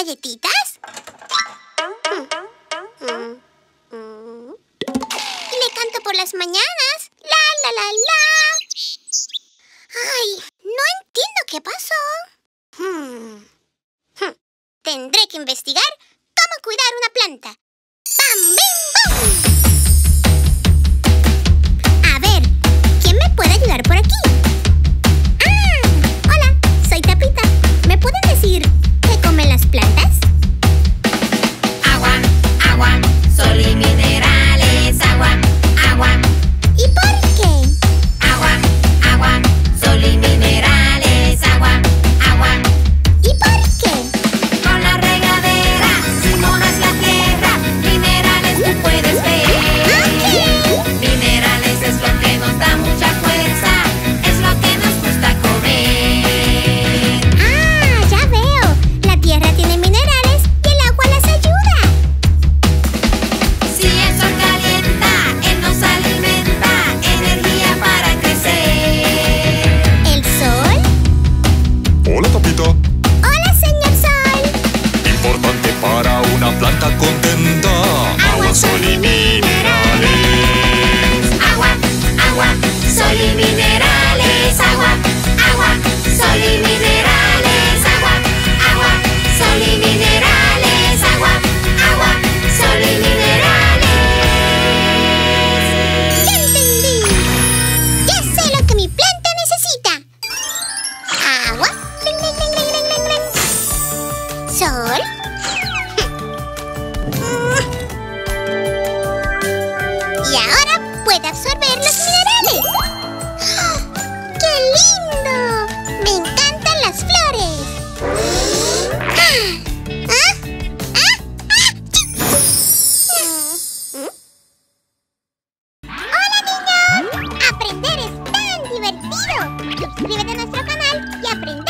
galletitas? Y le canto por las mañanas. La, la, la, la. Ay, no entiendo qué pasó. Tendré que investigar cómo cuidar una planta. ¡Bam, bim, bum! A ver, ¿quién me puede ayudar por aquí? Hola, soy Tapita. ¿Me pueden decir qué comen las plantas? Agua, agua, sol y minerales. Agua, agua. ¿Y por qué? Agua, agua, sol y minerales. Agua, agua. ¿Y por qué? Con la regadera, si mojas la tierra, minerales tú puedes ver. Minerales es lo que nos da mucha fuerza, es lo que nos gusta comer. Ah, ya veo. La tierra tiene minerales y el agua las ayuda. Si el sol calienta, él nos alimenta, energía para crecer. ¿El sol? Hola, Tapita. Hola, señor sol. Importante para una planta contenta. Agua, sol y minerales. Agua, agua, sol y minerales. Agua, agua, sol y minerales. Agua, agua, sol y minerales. Agua, agua, sol y minerales. ¡Ya entendí! Ya sé lo que mi planta necesita. Agua. Ring, ring, ring, ring, ring, ring, ring. Sol. Y ahora puede absorber los minerales. ¡Oh! ¡Qué lindo! Me encantan las flores. ¡Hola, niños! ¡Aprender es tan divertido! Suscríbete a nuestro canal y aprende